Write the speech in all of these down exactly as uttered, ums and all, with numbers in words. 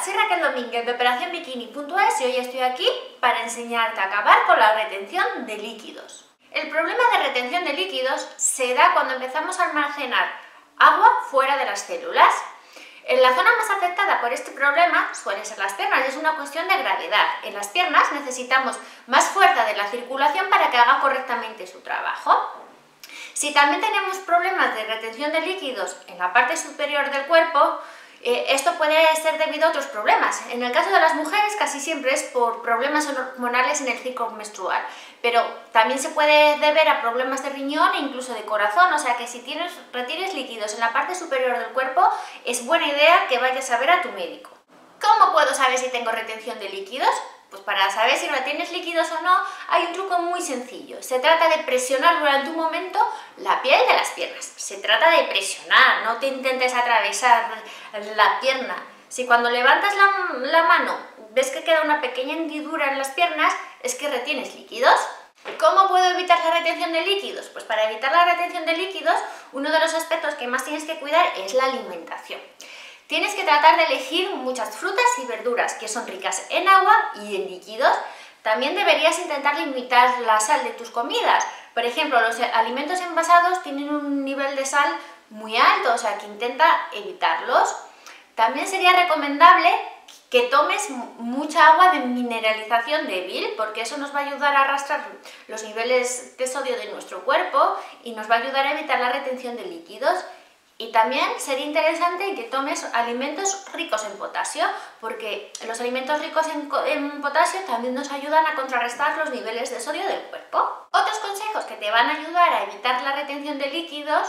soy Raquel Domínguez de Operación Bikini punto es y hoy estoy aquí para enseñarte a acabar con la retención de líquidos. El problema de retención de líquidos se da cuando empezamos a almacenar agua fuera de las células. En la zona más afectada por este problema suelen ser las piernas y es una cuestión de gravedad. En las piernas necesitamos más fuerza de la circulación para que haga correctamente su trabajo. Si también tenemos problemas de retención de líquidos en la parte superior del cuerpo, eh, esto puede ser debido a otros problemas. En el caso de las mujeres casi siempre es por problemas hormonales en el ciclo menstrual, pero también se puede deber a problemas de riñón e incluso de corazón, o sea que si tienes, retienes líquidos en la parte superior del cuerpo, es buena idea que vayas a ver a tu médico. ¿Cómo puedo saber si tengo retención de líquidos? Pues para saber si retienes líquidos o no, hay un truco muy sencillo. Se trata de presionar durante un momento la piel de las piernas. Se trata de presionar, no te intentes atravesar la pierna. Si cuando levantas la, la mano ves que queda una pequeña hendidura en las piernas, es que retienes líquidos. ¿Cómo puedo evitar la retención de líquidos? Pues para evitar la retención de líquidos, uno de los aspectos que más tienes que cuidar es la alimentación. Tienes que tratar de elegir muchas frutas y verduras que son ricas en agua y en líquidos. También deberías intentar limitar la sal de tus comidas. Por ejemplo, los alimentos envasados tienen un nivel de sal muy alto, o sea que intenta evitarlos. También sería recomendable que tomes mucha agua de mineralización débil, porque eso nos va a ayudar a arrastrar los niveles de sodio de nuestro cuerpo y nos va a ayudar a evitar la retención de líquidos. Y también sería interesante que tomes alimentos ricos en potasio, porque los alimentos ricos en, en potasio también nos ayudan a contrarrestar los niveles de sodio del cuerpo. Otros consejos que te van a ayudar a evitar la retención de líquidos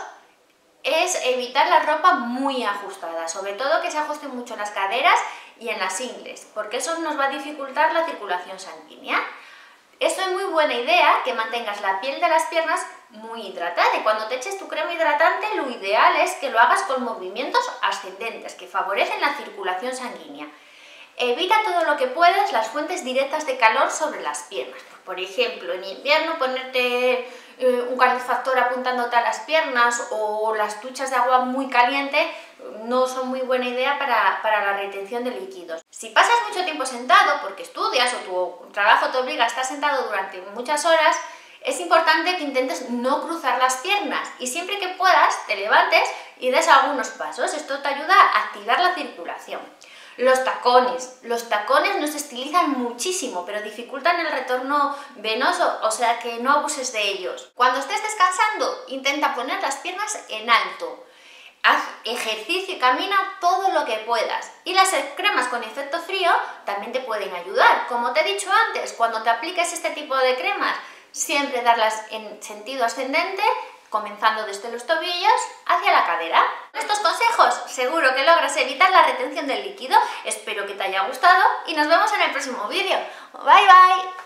es evitar la ropa muy ajustada, sobre todo que se ajuste mucho en las caderas y en las ingles, porque eso nos va a dificultar la circulación sanguínea. Esto es muy buena idea que mantengas la piel de las piernas muy hidratada y cuando te eches tu crema hidratante lo ideal es que lo hagas con movimientos ascendentes que favorecen la circulación sanguínea. Evita todo lo que puedas las fuentes directas de calor sobre las piernas. Por ejemplo, en invierno ponerte eh, un calefactor apuntándote a las piernas o las duchas de agua muy caliente no son muy buena idea para, para la retención de líquidos. Si pasas mucho tiempo sentado porque estudias o tu trabajo te obliga a estar sentado durante muchas horas, es importante que intentes no cruzar las piernas y siempre que puedas te levantes y des algunos pasos. Esto te ayuda a activar la circulación. Los tacones. Los tacones nos estilizan muchísimo, pero dificultan el retorno venoso, o sea que no abuses de ellos. Cuando estés descansando, intenta poner las piernas en alto. Haz ejercicio y camina todo lo que puedas. Y las cremas con efecto frío también te pueden ayudar. Como te he dicho antes, cuando te apliques este tipo de cremas, siempre darlas en sentido ascendente, comenzando desde los tobillos hacia la cadera. Con estos consejos seguro que logras evitar la retención del líquido. Espero que te haya gustado y nos vemos en el próximo vídeo. Bye bye.